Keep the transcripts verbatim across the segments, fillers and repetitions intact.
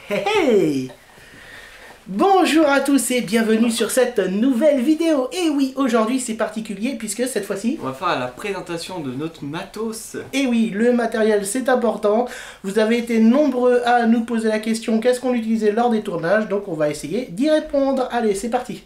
Hey, hey. Bonjour à tous et bienvenue sur cette nouvelle vidéo. Et oui, aujourd'hui c'est particulier puisque cette fois-ci on va faire la présentation de notre matos. Et oui, le matériel c'est important. Vous avez été nombreux à nous poser la question qu'est-ce qu'on utilisait lors des tournages, donc on va essayer d'y répondre. Allez, c'est parti.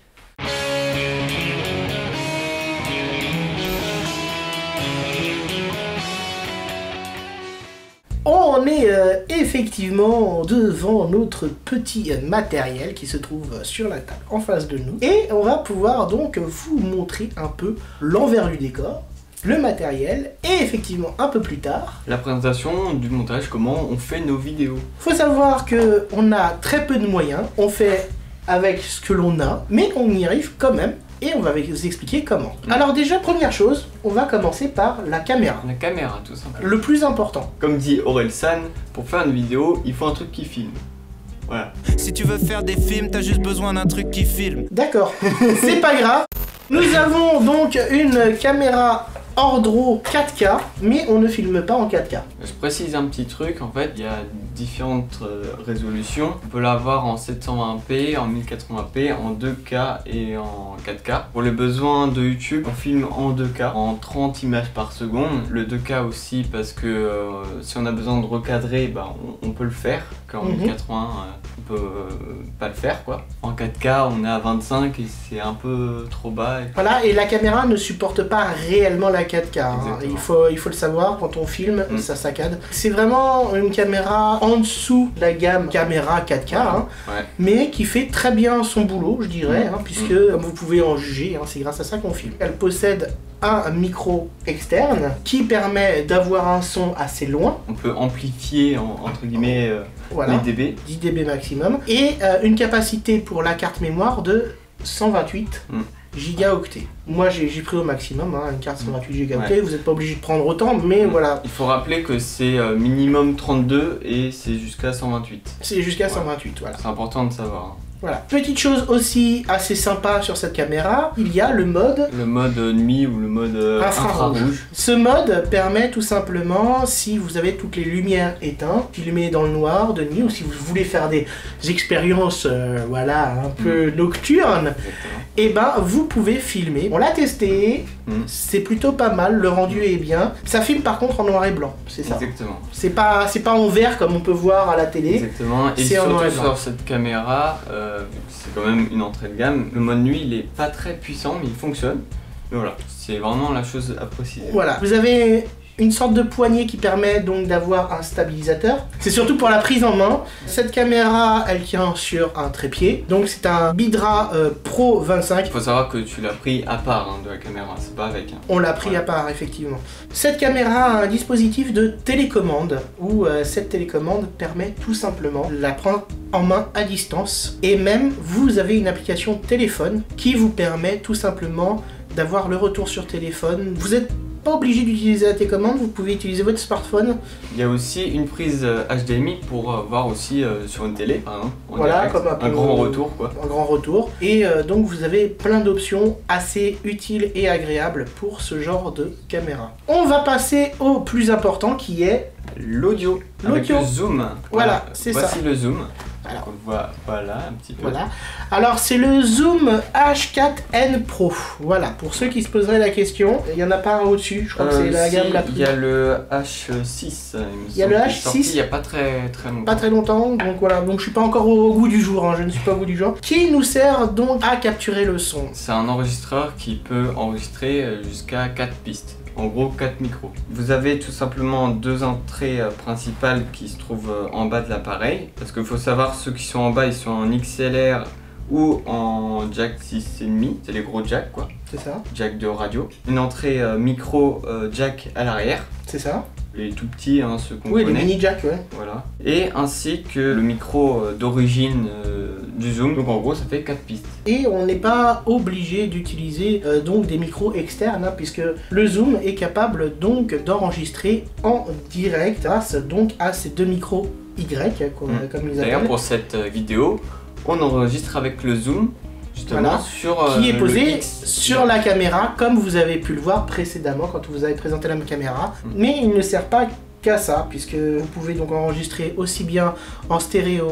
On est euh, effectivement devant notre petit matériel qui se trouve sur la table en face de nous. Et on va pouvoir donc vous montrer un peu l'envers du décor, le matériel et effectivement un peu plus tard la présentation du montage, comment on fait nos vidéos. Faut savoir que on a très peu de moyens, on fait avec ce que l'on a, mais on y arrive quand même. Et on va vous expliquer comment. Mmh. Alors déjà, première chose, on va commencer par la caméra. La caméra, tout simplement. Le plus important. Comme dit Aurel San, pour faire une vidéo, il faut un truc qui filme. Voilà. Si tu veux faire des films, t'as juste besoin d'un truc qui filme. D'accord, c'est pas grave. Nous avons donc une caméra Ordro quatre K, mais on ne filme pas en quatre K. Je précise un petit truc, en fait, il y a différentes euh, résolutions. On peut l'avoir en sept cent vingt p, en mille quatre-vingts p, en deux K et en quatre K. Pour les besoins de YouTube, on filme en deux K, en trente images par seconde. Le deux K aussi parce que euh, si on a besoin de recadrer, bah, on, on peut le faire. Qu'en mm-hmm. mille quatre-vingts, euh, on peut euh, pas le faire, quoi. En quatre K, on est à vingt-cinq et c'est un peu trop bas. Et... Voilà, et la caméra ne supporte pas réellement la quatre K. Hein. Il faut, il faut le savoir, quand on filme, mm. ça saccade. C'est vraiment une caméra en dessous de la gamme caméra quatre K, hein, ouais. mais qui fait très bien son boulot, je dirais, mm. hein, puisque, mm. comme vous pouvez en juger, hein, c'est grâce à ça qu'on filme. Elle possède un micro externe qui permet d'avoir un son assez loin. On peut amplifier, en, entre guillemets, euh, voilà, les dB. dix décibels maximum. Et euh, une capacité pour la carte mémoire de cent vingt-huit mm. gigaoctets. Moi j'ai pris au maximum, hein, une carte cent vingt-huit gigaoctets, ouais. Vous n'êtes pas obligé de prendre autant, mais mmh. voilà. Il faut rappeler que c'est euh, minimum trente-deux et c'est jusqu'à cent vingt-huit. C'est jusqu'à ouais. cent vingt-huit, voilà. C'est important de savoir. Voilà. Petite chose aussi assez sympa sur cette caméra, il y a le mode... Le mode nuit ou le mode euh, infrarouge. Infra Ce mode permet tout simplement, si vous avez toutes les lumières éteintes, filmer dans le noir de nuit, ou si vous voulez faire des expériences euh, voilà, un peu mmh. nocturnes, et ben vous pouvez filmer. On l'a testé, mmh. c'est plutôt pas mal, le rendu est bien. Ça filme par contre en noir et blanc, c'est ça. Exactement. C'est pas, c'est pas en vert comme on peut voir à la télé. Exactement, et surtout en noir et blanc. Sur cette caméra, euh, c'est quand même une entrée de gamme. Le mode nuit, il est pas très puissant, mais il fonctionne. Mais voilà, c'est vraiment la chose à préciser. Voilà, vous avez une sorte de poignée qui permet donc d'avoir un stabilisateur. C'est surtout pour la prise en main. Cette caméra, elle tient sur un trépied. Donc c'est un Bidra euh, Pro vingt-cinq. Il faut savoir que tu l'as pris à part hein, de la caméra, c'est pas avec. Hein. On l'a pris ouais. à part, effectivement. Cette caméra a un dispositif de télécommande où euh, cette télécommande permet tout simplement de la prendre en main à distance. Et même, vous avez une application téléphone qui vous permet tout simplement d'avoir le retour sur téléphone. Vous êtes pas obligé d'utiliser la télécommande, vous pouvez utiliser votre smartphone. Il y a aussi une prise H D M I pour euh, voir aussi euh, sur une télé, par exemple. Voilà, direct, comme un, peu, un grand retour quoi. Un grand retour. Et euh, donc vous avez plein d'options assez utiles et agréables pour ce genre de caméra. On va passer au plus important qui est l'audio. Avec le zoom. Voilà, voilà c'est ça. Voici le zoom. Alors, on voit, voilà, un petit peu. Voilà. Alors, c'est le Zoom H quatre N Pro. Voilà, pour ceux qui se poseraient la question, il n'y en a pas un au-dessus, je crois euh, que c'est la si, gamme la plus... Il y a le H six. Il y a le H six. Il n'y a pas très, très longtemps. Pas très longtemps, donc voilà, donc je suis pas encore au, au goût du jour, hein, je ne suis pas au goût du jour. Qui nous sert donc à capturer le son. C'est un enregistreur qui peut enregistrer jusqu'à quatre pistes. En gros, quatre micros. Vous avez tout simplement deux entrées principales qui se trouvent en bas de l'appareil. Parce qu'il faut savoir, ceux qui sont en bas, ils sont en X L R ou en jack six virgule cinq. C'est les gros jacks, quoi. C'est ça. Jack de radio. Une entrée euh, micro euh, jack à l'arrière. C'est ça. Les tout petits, hein, ceux qu'on oui, connaît. Oui, les mini jack, ouais. Voilà. Et ainsi que le micro euh, d'origine euh, du Zoom. Donc en gros, ça fait quatre pistes. Et on n'est pas obligé d'utiliser euh, donc des micros externes, hein, puisque le Zoom est capable donc d'enregistrer en direct grâce donc à ces deux micros Y, comme, mmh. comme ils appellent. D'ailleurs, pour cette vidéo, on enregistre avec le Zoom. Justement, voilà, sur, euh, qui est posé sur la caméra, comme vous avez pu le voir précédemment quand vous avez présenté la caméra. Mmh. Mais il ne sert pas qu'à ça, puisque vous pouvez donc enregistrer aussi bien en stéréo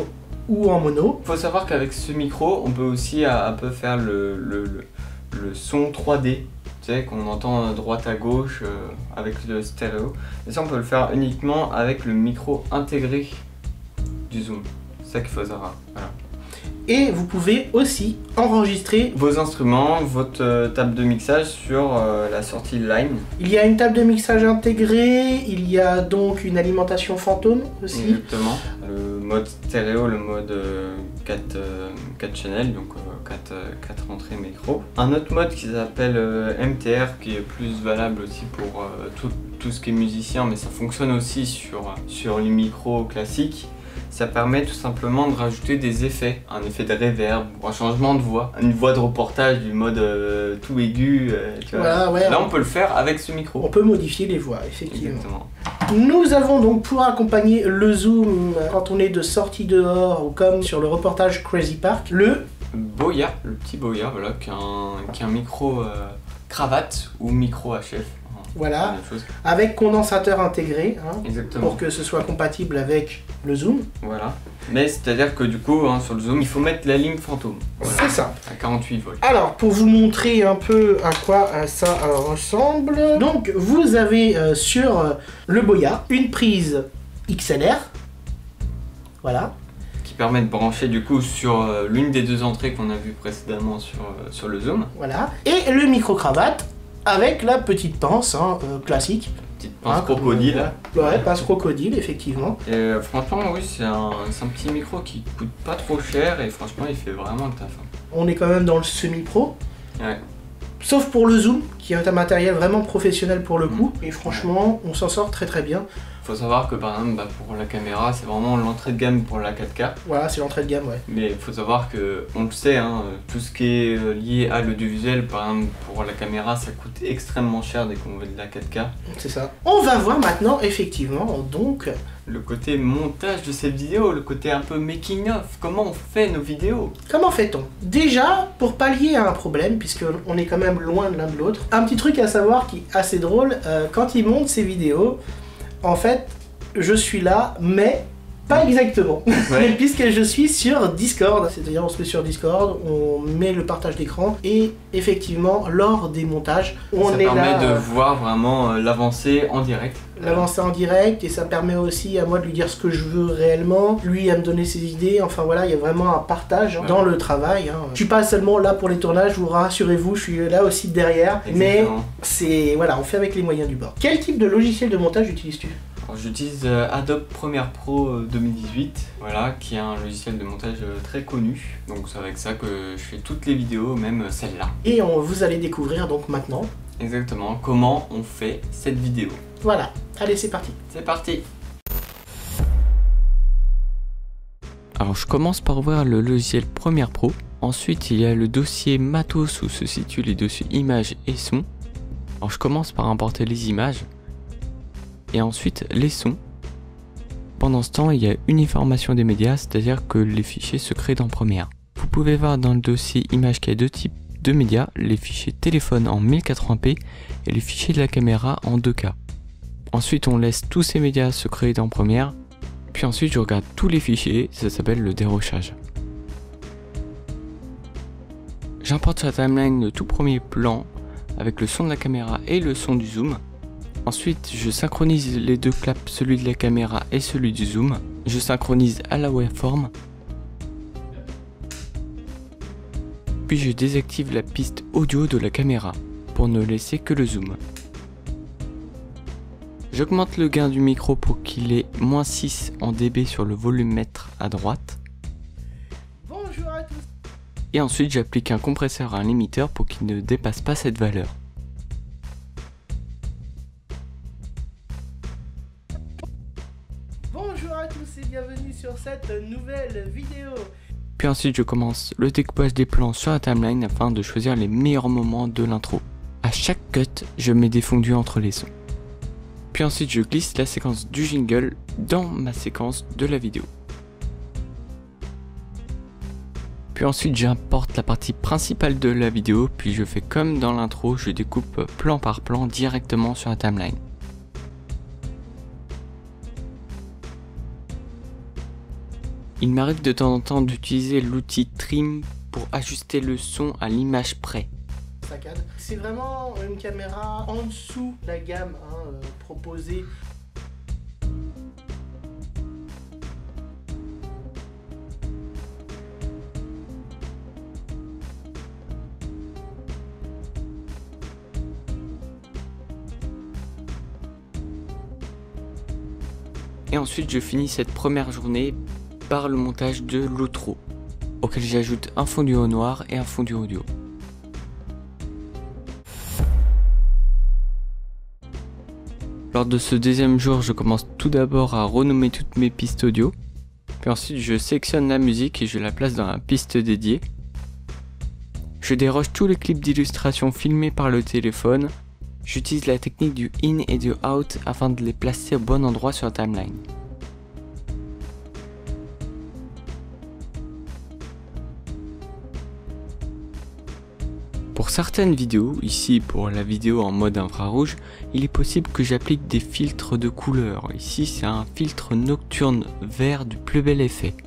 ou en mono. Il faut savoir qu'avec ce micro, on peut aussi un peu faire le, le, le, le son trois D. Tu sais, qu'on entend droite à gauche euh, avec le stéréo. Et ça, on peut le faire uniquement avec le micro intégré du Zoom. C'est ça qu'il faut savoir. Voilà. Et vous pouvez aussi enregistrer vos instruments, votre euh, table de mixage sur euh, la sortie line. Il y a une table de mixage intégrée, il y a donc une alimentation fantôme aussi. Exactement. Le mode stéréo, le mode euh, quatre, euh, quatre channels, donc euh, quatre, euh, quatre entrées micro. Un autre mode qui s'appelle euh, M T R, qui est plus valable aussi pour euh, tout, tout ce qui est musicien, mais ça fonctionne aussi sur, sur les micros classiques. Ça permet tout simplement de rajouter des effets, un effet de reverb, un changement de voix, une voix de reportage du mode euh, tout aigu. Euh, tu vois. Voilà, ouais, Là, on... on peut le faire avec ce micro. On peut modifier les voix, effectivement. Exactement. Nous avons donc pour accompagner le zoom quand on est de sortie dehors ou comme sur le reportage Crazy Park, le Boya, le petit Boya, voilà, qui est un, qui est un micro euh, cravate ou micro H F. Voilà, avec condensateur intégré, hein, exactement, pour que ce soit compatible avec le zoom. Voilà, mais c'est-à-dire que du coup, hein, sur le zoom, il faut mettre la ligne fantôme. Voilà, c'est ça. À quarante-huit volts. Alors, pour vous montrer un peu à quoi euh, ça euh, ressemble, donc vous avez euh, sur euh, le Boya une prise X L R. Voilà. Qui permet de brancher du coup sur euh, l'une des deux entrées qu'on a vu précédemment sur, euh, sur le zoom. Voilà. Et le micro-cravate avec la petite pince hein, euh, classique. Petite pince hein, crocodile. Comme, ouais, pince crocodile, effectivement. Et euh, franchement, oui, c'est un, un petit micro qui coûte pas trop cher et franchement, il fait vraiment le taf. Hein. On est quand même dans le semi-pro. Ouais. Sauf pour le zoom, qui est un matériel vraiment professionnel pour le coup. Mmh. Et franchement, on s'en sort très très bien. Faut savoir que par exemple, bah, pour la caméra, c'est vraiment l'entrée de gamme pour la quatre K. Voilà, c'est l'entrée de gamme, ouais. Mais il faut savoir que, on le sait, hein, tout ce qui est lié à l'audiovisuel, par exemple pour la caméra, ça coûte extrêmement cher dès qu'on veut de la quatre K. C'est ça. On va voir maintenant, effectivement, donc... le côté montage de cette vidéo, le côté un peu making of, comment on fait nos vidéos. Comment fait-on? Déjà, pour pallier à un problème, puisqu'on est quand même loin de l'un de l'autre, un petit truc à savoir qui est assez drôle, euh, quand il monte ses vidéos, en fait, je suis là, mais pas exactement. Ouais. Puisque je suis sur Discord. C'est-à-dire, on se met sur Discord, on met le partage d'écran, et effectivement, lors des montages, on ça est là... Ça permet de euh, voir vraiment euh, l'avancée en direct. L'avancée en direct, et ça permet aussi à moi de lui dire ce que je veux réellement, lui à me donner ses idées, enfin voilà, il y a vraiment un partage hein, ouais. dans le travail. Hein. Je suis pas seulement là pour les tournages, vous rassurez-vous, je suis là aussi derrière, exactement. Mais c'est, voilà, on fait avec les moyens du bord. Quel type de logiciel de montage utilises-tu? J'utilise euh, Adobe Premiere Pro euh, deux mille dix-huit, voilà, qui est un logiciel de montage euh, très connu. Donc c'est avec ça que je fais toutes les vidéos, même euh, celle-là. Et on, vous allez découvrir donc maintenant. Exactement, comment on fait cette vidéo. Voilà, allez c'est parti. C'est parti. Alors je commence par ouvrir le logiciel Premiere Pro. Ensuite il y a le dossier matos où se situent les dossiers images et sons. Alors je commence par importer les images. Et ensuite les sons. Pendant ce temps, il y a uniformation des médias, c'est-à-dire que les fichiers se créent dans Premiere. Vous pouvez voir dans le dossier images qu'il y a deux types de médias, les fichiers téléphone en mille quatre-vingts p et les fichiers de la caméra en deux K. Ensuite, on laisse tous ces médias se créer dans Premiere, puis ensuite je regarde tous les fichiers, ça s'appelle le dérochage. J'importe sur la timeline le tout premier plan avec le son de la caméra et le son du zoom. Ensuite, je synchronise les deux claps, celui de la caméra et celui du zoom. Je synchronise à la waveform. Puis je désactive la piste audio de la caméra pour ne laisser que le zoom. J'augmente le gain du micro pour qu'il ait moins six en dB sur le volumètre à droite. Bonjour à tous. Et ensuite, j'applique un compresseur à un limiteur pour qu'il ne dépasse pas cette valeur. Bonjour à tous et bienvenue sur cette nouvelle vidéo. Puis ensuite je commence le découpage des plans sur la timeline afin de choisir les meilleurs moments de l'intro. À chaque cut, je mets des fondus entre les sons. Puis ensuite je glisse la séquence du jingle dans ma séquence de la vidéo. Puis ensuite j'importe la partie principale de la vidéo, puis je fais comme dans l'intro, je découpe plan par plan directement sur la timeline. Il m'arrive de temps en temps d'utiliser l'outil Trim pour ajuster le son à l'image près. C'est vraiment une caméra en dessous de la gamme hein, euh, proposée. Et ensuite je finis cette première journée par le montage de l'outro, auquel j'ajoute un fondu au noir et un fondu audio. Lors de ce deuxième jour, je commence tout d'abord à renommer toutes mes pistes audio, puis ensuite je sélectionne la musique et je la place dans la piste dédiée. Je déroge tous les clips d'illustration filmés par le téléphone. J'utilise la technique du in et du out afin de les placer au bon endroit sur la timeline. Pour certaines vidéos, ici pour la vidéo en mode infrarouge, il est possible que j'applique des filtres de couleur. Ici c'est un filtre nocturne vert du plus bel effet.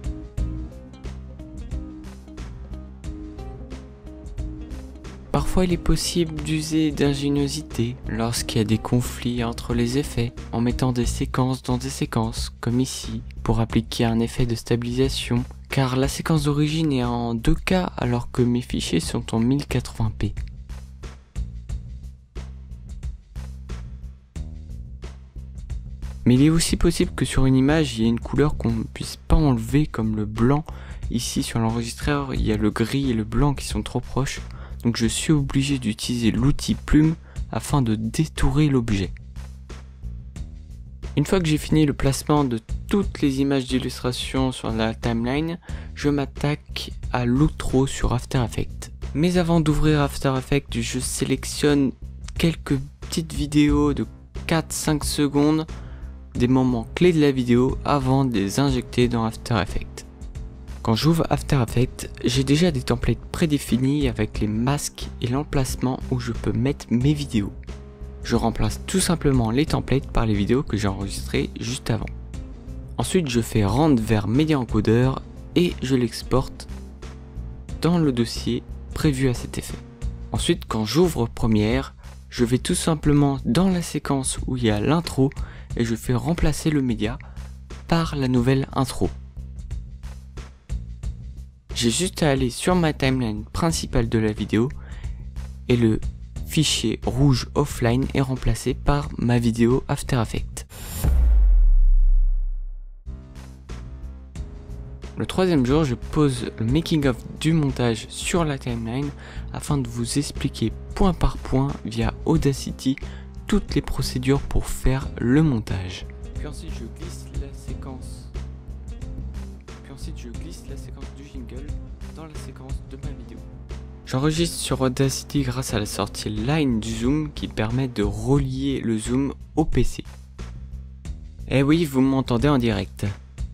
Parfois il est possible d'user d'ingéniosité lorsqu'il y a des conflits entre les effets, en mettant des séquences dans des séquences, comme ici, pour appliquer un effet de stabilisation, car la séquence d'origine est en deux K alors que mes fichiers sont en mille quatre-vingts p. Mais il est aussi possible que sur une image, il y ait une couleur qu'on ne puisse pas enlever comme le blanc. Ici sur l'enregistreur, il y a le gris et le blanc qui sont trop proches. Donc je suis obligé d'utiliser l'outil plume afin de détourer l'objet. Une fois que j'ai fini le placement de toutes les images d'illustration sur la timeline, je m'attaque à l'outro sur After Effects. Mais avant d'ouvrir After Effects, je sélectionne quelques petites vidéos de quatre à cinq secondes, des moments clés de la vidéo avant de les injecter dans After Effects. Quand j'ouvre After Effects, j'ai déjà des templates prédéfinis avec les masques et l'emplacement où je peux mettre mes vidéos. Je remplace tout simplement les templates par les vidéos que j'ai enregistrées juste avant. Ensuite, je fais rendre vers Media Encoder et je l'exporte dans le dossier prévu à cet effet. Ensuite, quand j'ouvre Premiere, je vais tout simplement dans la séquence où il y a l'intro et je fais remplacer le média par la nouvelle intro. J'ai juste à aller sur ma timeline principale de la vidéo et le fichier rouge offline est remplacé par ma vidéo After Effects. Le troisième jour, je pose le making of du montage sur la timeline afin de vous expliquer point par point via Audacity toutes les procédures pour faire le montage. Puis ensuite je glisse la séquence. Puis ensuite je glisse la séquence du jingle dans la séquence de ma vidéo. J'enregistre sur Audacity grâce à la sortie Line du Zoom qui permet de relier le zoom au P C. Eh oui, vous m'entendez en direct.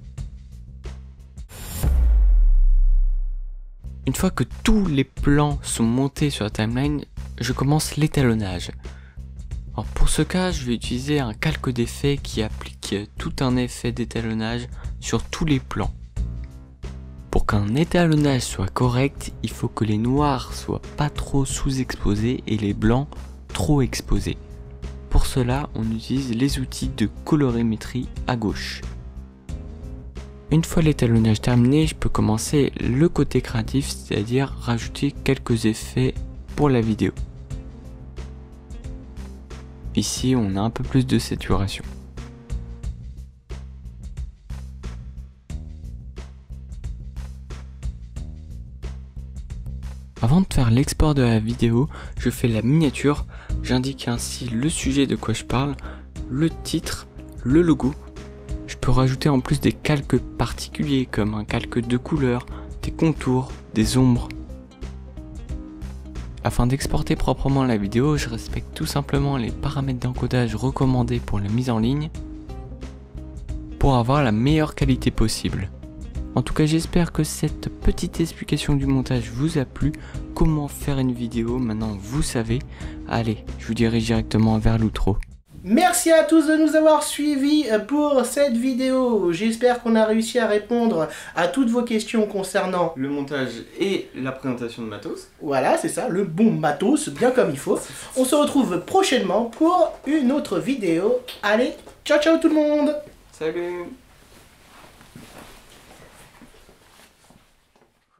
Une fois que tous les plans sont montés sur la timeline, je commence l'étalonnage. Alors pour ce cas, je vais utiliser un calque d'effet qui applique tout un effet d'étalonnage sur tous les plans. Pour qu'un étalonnage soit correct, il faut que les noirs soient pas trop sous-exposés et les blancs trop exposés. Pour cela, on utilise les outils de colorimétrie à gauche. Une fois l'étalonnage terminé, je peux commencer le côté créatif, c'est-à-dire rajouter quelques effets pour la vidéo. Ici, on a un peu plus de saturation. Avant de faire l'export de la vidéo, je fais la miniature, j'indique ainsi le sujet de quoi je parle, le titre, le logo. Je peux rajouter en plus des calques particuliers comme un calque de couleur, des contours, des ombres. Afin d'exporter proprement la vidéo, je respecte tout simplement les paramètres d'encodage recommandés pour la mise en ligne pour avoir la meilleure qualité possible. En tout cas, j'espère que cette petite explication du montage vous a plu. Comment faire une vidéo, maintenant vous savez. Allez, je vous dirige directement vers l'outro. Merci à tous de nous avoir suivis pour cette vidéo. J'espère qu'on a réussi à répondre à toutes vos questions concernant le montage et la présentation de matos. Voilà, c'est ça, le bon matos, bien comme il faut. On se retrouve prochainement pour une autre vidéo. Allez, ciao ciao tout le monde! Salut!